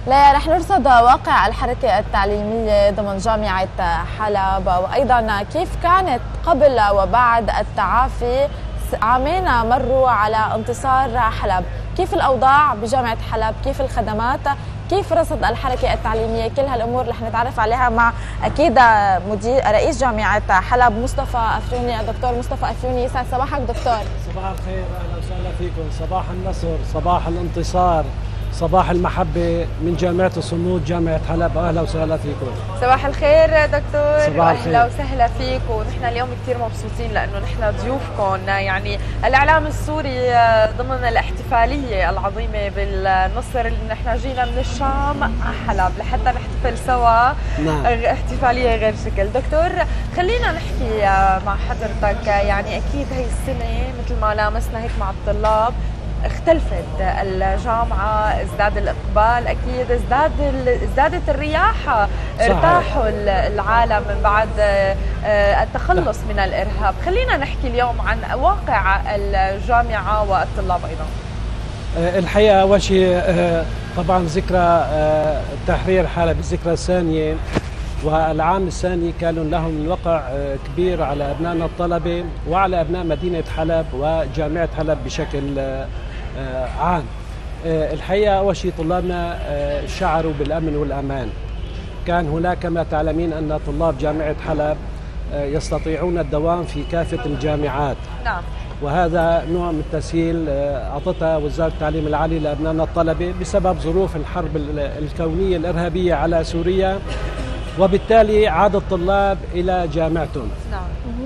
لا رح نرصد واقع الحركة التعليمية ضمن جامعة حلب، وأيضا كيف كانت قبل وبعد التعافي. عامين مروا على انتصار حلب، كيف الأوضاع بجامعة حلب، كيف الخدمات، كيف رصد الحركة التعليمية، كل هالأمور رح نتعرف عليها مع أكيد رئيس جامعة حلب مصطفى أفيوني. الدكتور مصطفى أفيوني، يسعد صباحك دكتور. صباح الخير، أهلا وسهلا فيكم. صباح النصر، صباح الانتصار، صباح المحبة من جامعة الصمود جامعة حلب. أهلا وسهلا فيكم. صباح الخير دكتور. صباح الخير. أهلا وسهلا فيك. ونحن اليوم كثير مبسوطين لأنه نحن ضيوفكم، يعني الإعلام السوري ضمن الاحتفالية العظيمة بالنصر اللي نحن جينا من الشام على حلب لحتى نحتفل سوا. نعم. احتفالية غير شكل. دكتور خلينا نحكي مع حضرتك، يعني أكيد هي السنة مثل ما لامسنا هيك مع الطلاب اختلفت الجامعة، ازداد الإقبال، أكيد ازدادت الرياحة، ارتاحوا العالم من بعد التخلص من الإرهاب. خلينا نحكي اليوم عن واقع الجامعة والطلاب أيضا. الحقيقة أول شيء طبعا ذكرى تحرير حلب، الذكرى الثانية والعام الثاني كان لهم الوقع كبير على أبنائنا الطلبة وعلى أبناء مدينة حلب وجامعة حلب بشكل عام. الحقيقة أول شيء طلابنا شعروا بالأمن والأمان. كان هناك كما تعلمين أن طلاب جامعة حلب يستطيعون الدوام في كافة الجامعات. نعم. وهذا نوع من التسهيل أعطتها وزارة التعليم العالي لأبنائنا الطلبة بسبب ظروف الحرب الكونية الإرهابية على سوريا، وبالتالي عاد الطلاب إلى جامعتهم. نعم.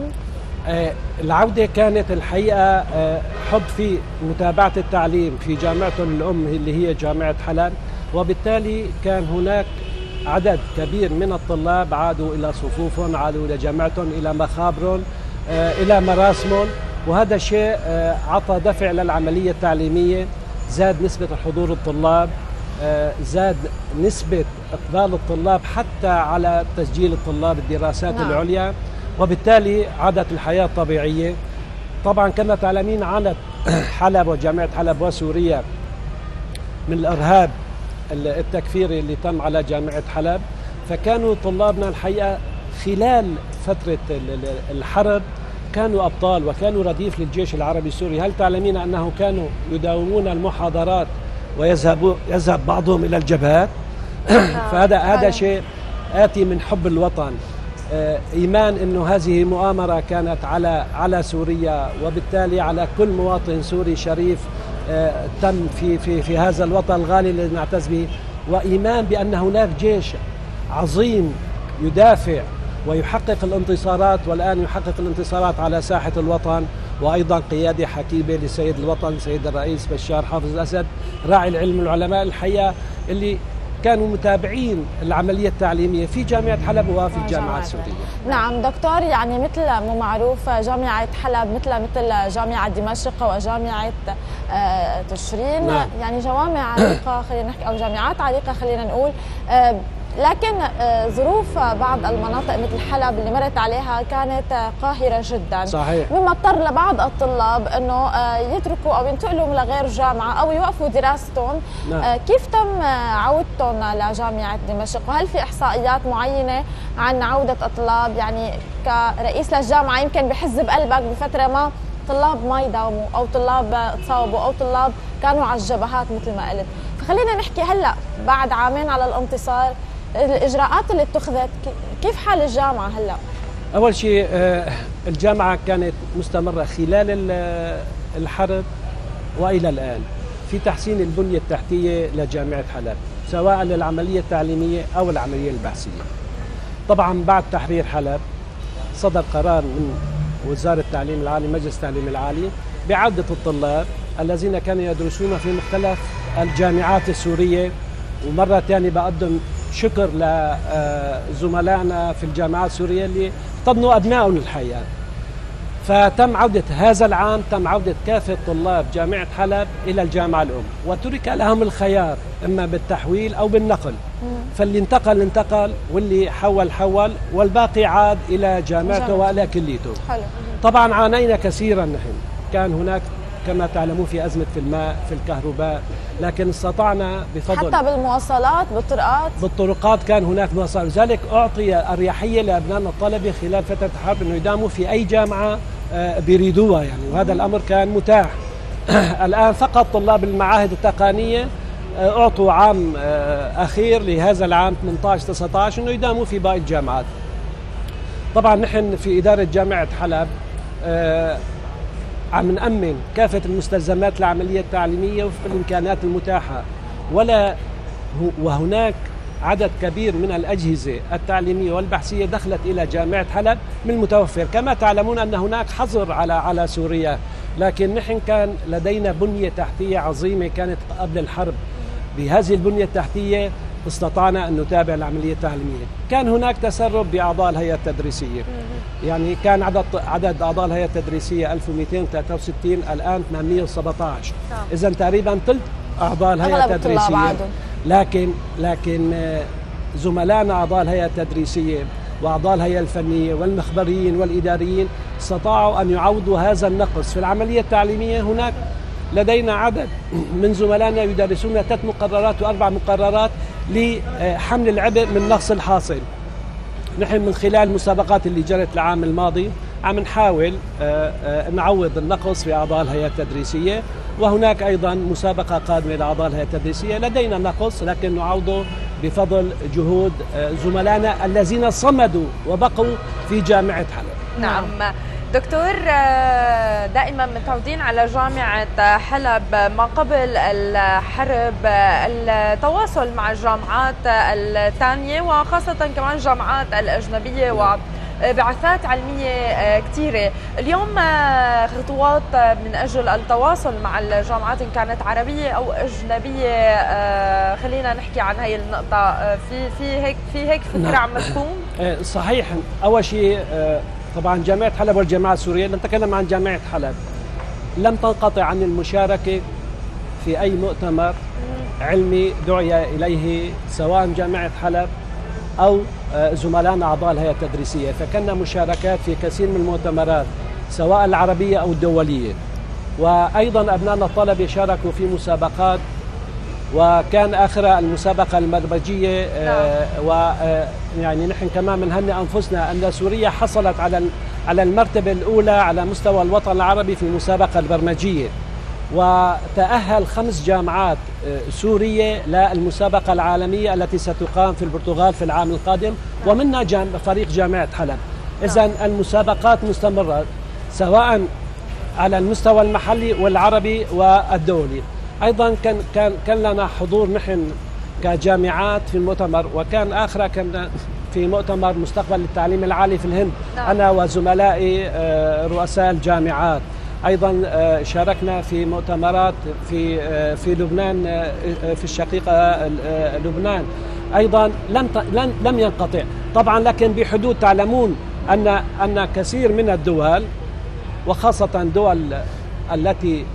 العودة كانت الحقيقة حب في متابعة التعليم في جامعتهم الأم اللي هي جامعة حلب، وبالتالي كان هناك عدد كبير من الطلاب عادوا إلى صفوفهم، عادوا إلى جامعتهم، إلى مخابرهم، إلى مراسمهم، وهذا الشيء عطى دفع للعملية التعليمية. زاد نسبة الحضور الطلاب، زاد نسبة إقبال الطلاب حتى على تسجيل الطلاب الدراسات العليا، وبالتالي عادت الحياة الطبيعية. طبعا كما تعلمين عانت حلب وجامعة حلب وسوريا من الإرهاب التكفيري اللي تم على جامعة حلب، فكانوا طلابنا الحقيقة خلال فترة الحرب كانوا أبطال وكانوا رديف للجيش العربي السوري. هل تعلمين أنه كانوا يداومون المحاضرات ويذهب بعضهم إلى الجبهات؟ فهذا شيء آتي من حب الوطن، إيمان أنه هذه مؤامرة كانت على سوريا، وبالتالي على كل مواطن سوري شريف تم في هذا الوطن الغالي الذي نعتز به، وإيمان بأن هناك جيش عظيم يدافع ويحقق الانتصارات، والآن يحقق الانتصارات على ساحة الوطن، وأيضا قيادة حكيمة لسيد الوطن سيد الرئيس بشار حافظ الأسد راعي العلم والعلماء الحقيقة اللي كانوا متابعين العملية التعليمية في جامعة حلب وفي الجامعة السورية. نعم دكتور، يعني مثل ما معروف جامعة حلب مثل جامعة دمشق وجامعة تشرين. نعم. يعني جوامع عريقة خلينا نحكي، أو جامعات عريقة خلينا نقول، لكن ظروف بعض المناطق مثل حلب اللي مرت عليها كانت قاهرة جدا. صحيح. مما اضطر لبعض الطلاب انه يتركوا او ينتقلوا لغير جامعة او يوقفوا دراستهم. نعم. كيف تم عودتهم لجامعة دمشق؟ وهل في احصائيات معينة عن عودة الطلاب؟ يعني كرئيس للجامعة يمكن بحز بقلبك بفترة ما طلاب ما يداوموا او طلاب تصاوبوا او طلاب كانوا على الجبهات مثل ما قلت. فخلينا نحكي هلا بعد عامين على الانتصار، الإجراءات اللي اتخذت، كيف حال الجامعة هلا؟ أول شيء الجامعة كانت مستمرة خلال الحرب وإلى الآن في تحسين البنية التحتية لجامعة حلب، سواء للعملية التعليمية أو العملية البحثية. طبعا بعد تحرير حلب صدر قرار من وزارة التعليم العالي، مجلس التعليم العالي، بعودة الطلاب الذين كانوا يدرسون في مختلف الجامعات السورية. ومرة ثانية بقدم شكر لزملائنا في الجامعات السورية اللي احتضنوا أبنائهم الحقيقة. فتم عودة هذا العام، تم عودة كافة طلاب جامعة حلب إلى الجامعة الأم، وترك لهم الخيار إما بالتحويل أو بالنقل. فاللي انتقل واللي حول، والباقي عاد إلى جامعته وإلى كليته. حلو. طبعا عانينا كثيرا نحن، كان هناك كما تعلمون في أزمة في الماء في الكهرباء، لكن استطعنا بفضل حتى بالمواصلات بالطرقات كان هناك مواصلات، لذلك أعطي أريحية لأبنائنا الطلبة خلال فترة الحرب أنه يداوموا في أي جامعة بيريدوها يعني، وهذا الأمر كان متاح. الآن فقط طلاب المعاهد التقنية أعطوا عام أخير لهذا العام 18-19 أنه يداوموا في باقي الجامعات. طبعا نحن في إدارة جامعة حلب عم نأمن كافة المستلزمات العملية التعليمية وفق الإمكانات المتاحة، وهناك عدد كبير من الأجهزة التعليمية والبحثية دخلت إلى جامعة حلب من المتوفر. كما تعلمون أن هناك حظر على سوريا، لكن نحن كان لدينا بنية تحتية عظيمة كانت قبل الحرب. بهذه البنية التحتية استطعنا أن نتابع العملية التعليمية. كان هناك تسرب بأعضاء الهيئة التدريسية، يعني كان عدد أعضاء الهيئة التدريسية 1263، الآن 817. إذن تقريبا ثلث أعضاء الهيئة التدريسية. لكن زملائنا أعضاء الهيئة التدريسية وأعضاء الهيئة الفنية والمخبريين والإداريين استطاعوا أن يعوضوا هذا النقص في العملية التعليمية. هناك لدينا عدد من زملائنا يدرسون 3 مقررات و4 مقررات لحمل العبء من النقص الحاصل. نحن من خلال المسابقات اللي جرت العام الماضي عم نحاول نعوض النقص في أعضاء الهيئة التدريسية، وهناك أيضا مسابقة قادمة لأعضاء الهيئة التدريسية. لدينا نقص لكن نعوضه بفضل جهود زملائنا الذين صمدوا وبقوا في جامعة حلب. نعم دكتور، دائما متعودين على جامعة حلب ما قبل الحرب التواصل مع الجامعات الثانية وخاصة كمان الجامعات الأجنبية وبعثات علمية كثيرة. اليوم خطوات من أجل التواصل مع الجامعات إن كانت عربية أو أجنبية، خلينا نحكي عن هاي النقطة. في هيك فكرة عم تكون؟ صحيح. أول شيء طبعا جامعة حلب والجامعة السورية، نتكلم عن جامعة حلب، لم تنقطع عن المشاركة في أي مؤتمر علمي دعي إليه سواء جامعة حلب أو زملائنا أعضاء الهيئة التدريسية. فكنا مشاركات في كثير من المؤتمرات سواء العربية أو الدولية، وأيضا أبنائنا الطلبة شاركوا في مسابقات، وكان آخر المسابقة البرمجية. ويعني نحن كمان بنهنئ أنفسنا أن سوريا حصلت على المرتبة الأولى على مستوى الوطن العربي في المسابقة البرمجية، وتأهل 5 جامعات سورية للمسابقة العالمية التي ستقام في البرتغال في العام القادم، ومنها فريق جامعة حلب. إذن المسابقات مستمرة سواء على المستوى المحلي والعربي والدولي. أيضا كان لنا حضور نحن كجامعات في المؤتمر، وكان آخر كان في مؤتمر مستقبل التعليم العالي في الهند. أنا وزملائي رؤساء الجامعات. أيضا شاركنا في مؤتمرات في لبنان، في الشقيقة لبنان. أيضا لم ينقطع طبعا، لكن بحدود. تعلمون أن كثير من الدول وخاصة الدول التي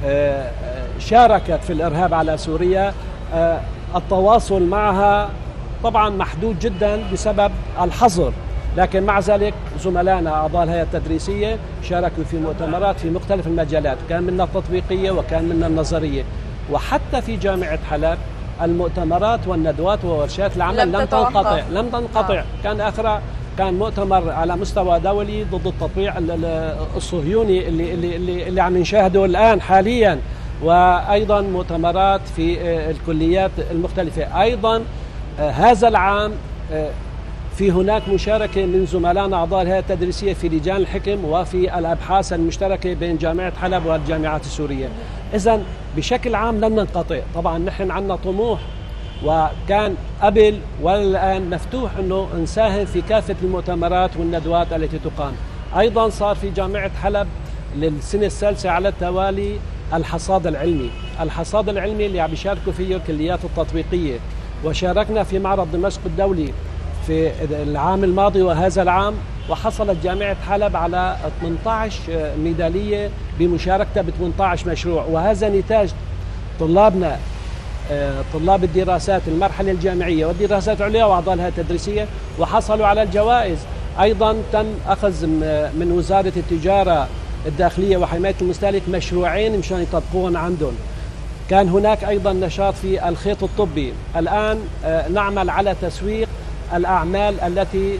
شاركت في الإرهاب على سوريا التواصل معها طبعا محدود جدا بسبب الحظر، لكن مع ذلك زملائنا أعضاء الهيئة التدريسية شاركوا في مؤتمرات في مختلف المجالات، كان منها التطبيقية وكان منها النظرية. وحتى في جامعة حلب المؤتمرات والندوات وورشات العمل لم تنقطع. كان مؤتمر على مستوى دولي ضد التطبيع الصهيوني اللي عم نشاهده الآن حاليا، وأيضا مؤتمرات في الكليات المختلفة. أيضا هذا العام في هناك مشاركة من زملائنا أعضاء الهيئة التدريسية في لجان الحكم وفي الأبحاث المشتركة بين جامعة حلب والجامعات السورية. إذن بشكل عام لم ننقطع. طبعا نحن عندنا طموح، وكان قبل والآن مفتوح أنه نساهم في كافة المؤتمرات والندوات التي تقام. أيضا صار في جامعة حلب للسنة الثالثة على التوالي الحصاد العلمي اللي عم بيشاركوا فيه الكليات التطبيقية، وشاركنا في معرض دمشق الدولي في العام الماضي وهذا العام، وحصلت جامعة حلب على 18 ميدالية بمشاركة ب 18 مشروع، وهذا نتاج طلابنا طلاب الدراسات المرحلة الجامعية والدراسات العليا وأعضاء الهيئة التدريسية، وحصلوا على الجوائز. أيضا تم أخذ من وزارة التجارة الداخلية وحماية المستهلك مشروعين مشان يطبقوهم عندهم. كان هناك أيضا نشاط في الخيط الطبي. الآن نعمل على تسويق الأعمال التي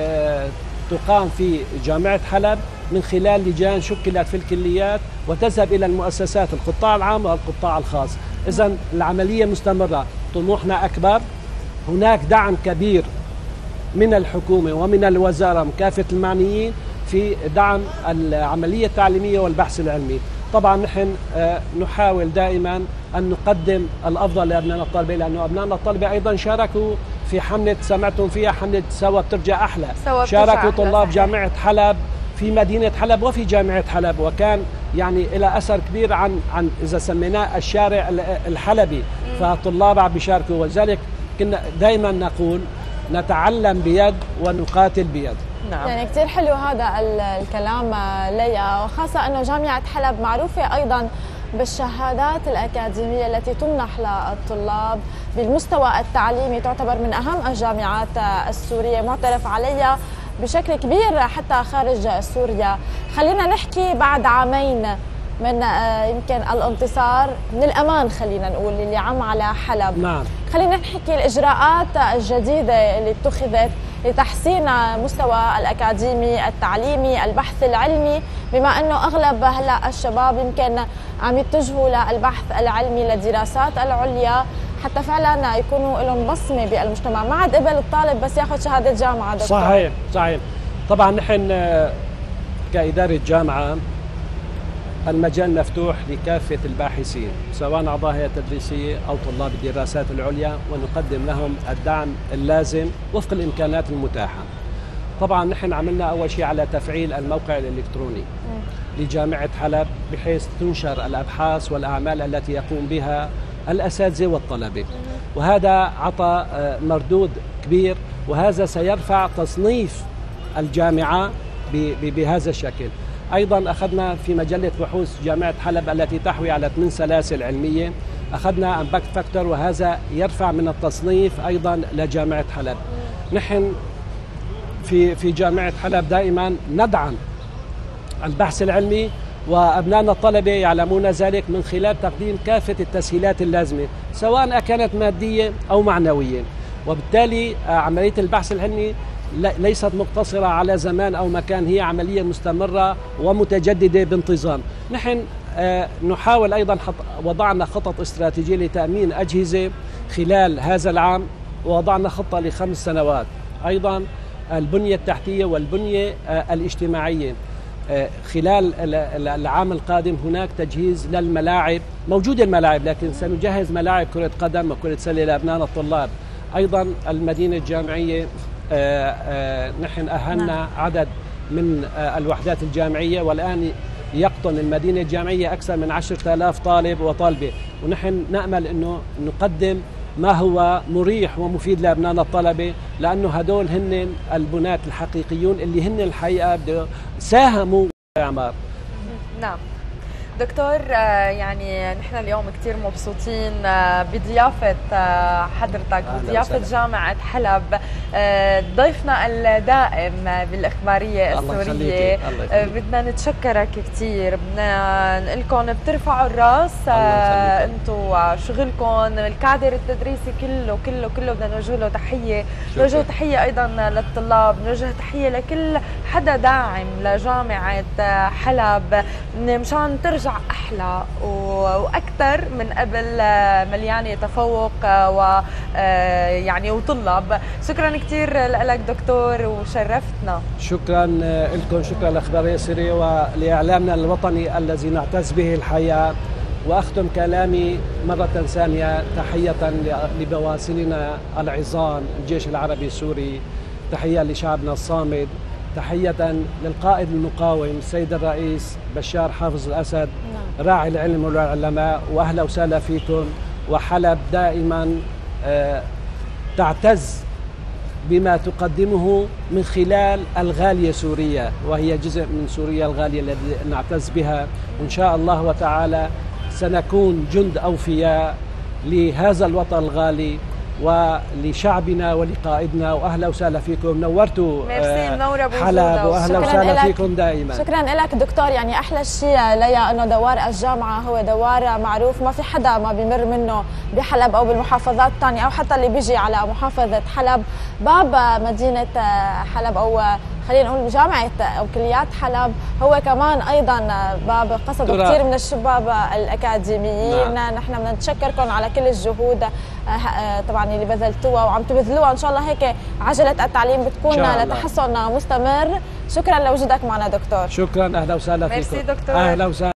تقام في جامعة حلب من خلال لجان شكلت في الكليات وتذهب إلى المؤسسات القطاع العام والقطاع الخاص. إذن العملية مستمرة، طموحنا أكبر. هناك دعم كبير من الحكومة ومن الوزارة كافة المعنيين في دعم العملية التعليمية والبحث العلمي. طبعا نحن نحاول دائما أن نقدم الأفضل لأبنائنا الطلبة، لأنه أبنائنا الطلبة أيضا شاركوا في حملة سمعتم فيها، حملة سوا بترجع أحلى. شاركوا طلاب جامعة حلب في مدينة حلب وفي جامعة حلب، وكان يعني إلى أثر كبير عن إذا سميناه الشارع الحلبي، فطلاب عم بيشاركوا. ولذلك كنا دائما نقول نتعلم بيد ونقاتل بيد. نعم. يعني كثير حلو هذا الكلام ليا، وخاصة أنه جامعة حلب معروفة أيضا بالشهادات الأكاديمية التي تمنح للطلاب بالمستوى التعليمي، تعتبر من أهم الجامعات السورية، معترف عليها بشكل كبير حتى خارج سوريا. خلينا نحكي بعد عامين من يمكن الانتصار، من الأمان خلينا نقول اللي عم على حلب. نعم. خلينا نحكي الإجراءات الجديدة اللي اتخذت لتحسين مستوى الأكاديمي التعليمي البحث العلمي، بما أنه أغلب هلأ الشباب يمكن عم يتجهوا للبحث العلمي للدراسات العليا حتى فعلا يكونوا لهم بصمة بالمجتمع، ما عاد قبل الطالب بس ياخذ شهادة جامعة. دكتور صحيح صحيح. طبعا نحن كإدارة جامعة المجال مفتوح لكافة الباحثين سواء أعضاء هيئة تدريسية أو طلاب الدراسات العليا، ونقدم لهم الدعم اللازم وفق الإمكانات المتاحة. طبعا نحن عملنا أول شيء على تفعيل الموقع الإلكتروني لجامعة حلب بحيث تنشر الأبحاث والأعمال التي يقوم بها الأساتذة والطلبة، وهذا عطى مردود كبير، وهذا سيرفع تصنيف الجامعة بهذا الشكل. أيضا أخذنا في مجلة بحوث جامعة حلب التي تحوي على 8 سلاسل علمية، أخذنا امباكت فاكتور، وهذا يرفع من التصنيف أيضا لجامعة حلب. نحن في جامعة حلب دائما ندعم البحث العلمي، وأبنائنا الطلبة يعلمون ذلك من خلال تقديم كافة التسهيلات اللازمة سواء كانت مادية أو معنوية. وبالتالي عملية البحث العلمي ليست مقتصرة على زمان أو مكان، هي عملية مستمرة ومتجددة بانتظام. نحن نحاول أيضا وضعنا خطط استراتيجية لتأمين أجهزة خلال هذا العام، ووضعنا خطة ل5 سنوات. أيضا البنية التحتية والبنية الاجتماعية خلال العام القادم هناك تجهيز للملاعب، موجودة الملاعب لكن سنجهز ملاعب كرة قدم وكرة سلة لأبنائنا الطلاب. أيضا المدينة الجامعية نحن أهلنا عدد من الوحدات الجامعية، والآن يقطن المدينة الجامعية أكثر من 10,000 طالب وطالبة، ونحن نأمل أنه نقدم ما هو مريح ومفيد لأبنائنا الطلبة، لأنه هدول هن البناة الحقيقيون اللي هن الحقيقة ساهموا في الإعمار. نعم دكتور، يعني نحن اليوم كثير مبسوطين بضيافة حضرتك وضيافة جامعة حلب، ضيفنا الدائم بالإخبارية السورية. بدنا نتشكرك كثير، بدنا نقول لكم بترفعوا الراس انتم شغلكم، الكادر التدريسي كله بدنا نوجه له تحية، نوجه تحية أيضا للطلاب، نوجه تحية لكل حدا داعم لجامعة حلب مشان ترجع أحلى وأكثر من قبل، مليانة تفوق ويعني وطلاب. شكرا كثير لك دكتور وشرفتنا. شكرا لكم، شكرا لإخبارية السورية ولإعلامنا الوطني الذي نعتز به الحياة. وأختم كلامي مرة ثانية تحية لبواسلنا العظام الجيش العربي السوري، تحية لشعبنا الصامد، تحية للقائد المقاوم السيد الرئيس بشار حافظ الأسد، راعي العلم والعلماء، وأهلا وسهلا فيكم. وحلب دائما تعتز بما تقدمه من خلال الغالية سوريا، وهي جزء من سوريا الغالية التي نعتز بها. وإن شاء الله وتعالى سنكون جند أوفياء لهذا الوطن الغالي ولشعبنا ولقائدنا. واهلا وسهلا فيكم، نورتوا حلب، واهلا وسهلا فيكم دائما. شكرا لك دكتور. يعني احلى شيء ليا انه دوار الجامعه هو دوار معروف، ما في حدا ما بيمر منه بحلب او بالمحافظات الثانيه، او حتى اللي بيجي على محافظه حلب. باب مدينه حلب او خلينا نقول جامعة أو كليات حلب هو كمان أيضا باب قصد كثير من الشباب الأكاديميين. نعم. نحن بدنا نتشكركم على كل الجهود طبعا اللي بذلتوها وعم تبذلوها. إن شاء الله هيك عجلة التعليم بتكون لتحسن مستمر. شكرا لوجودك معنا دكتور. شكرا، أهلا وسهلا فيكم. ميرسي دكتور. أهلا وسهلا.